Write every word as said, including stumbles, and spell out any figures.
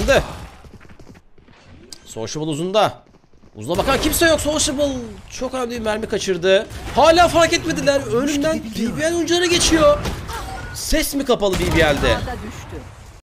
başladı. Sociable uzunda. Uzuna bakan kimse yok. Sociable çok önemli bir mermi kaçırdı. Hala fark etmediler. Önünden B B L oyuncuları geçiyor. Ses mi kapalı B B L'de? Ağda düştü.